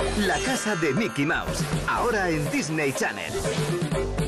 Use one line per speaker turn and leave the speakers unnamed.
La casa de Mickey Mouse, ahora en Disney Channel.